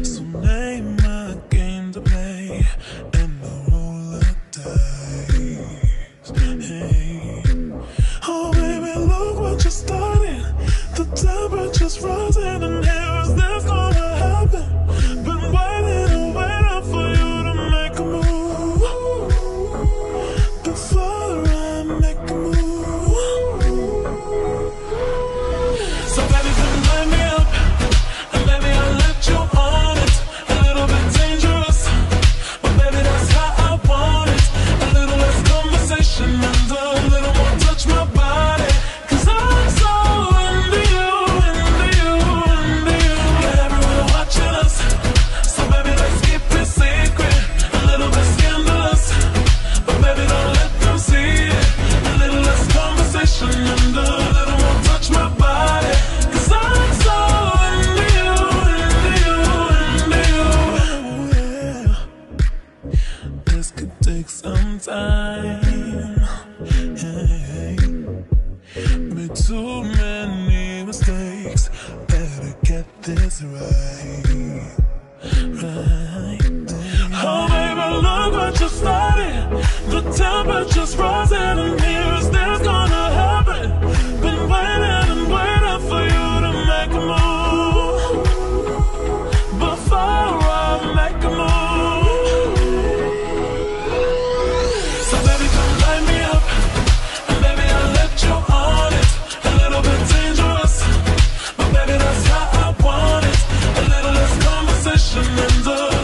So name my game to play and the roll of dice. Hey. Oh baby, look what you started. The temperature's rising and here's this gonna happen. Been waiting and waiting for you to make a move. Before I make a move. So baby, come light me up, and baby I'll let you on it. A little bit dangerous, but baby that's how I want it. A little less conversation and a little more touch my body. 'Cause I'm so into you, into you, into you. Got everyone watching us, so baby let's keep it secret. A little bit scandalous, but baby don't let them see it. A little less conversation and a little more touch my body. 'Cause I'm so into you, into you, into you. Yeah. This could take some time. Hey. Made too many mistakes. Better get this right. Right. Oh baby, look what you started. The temperature's rising and here's this gonna happen. Been waiting and waiting for you to make a move. Before I make a move. So baby, come light me up, and baby I'll let you on it. A little bit dangerous, but baby that's how I want it. A little less conversation and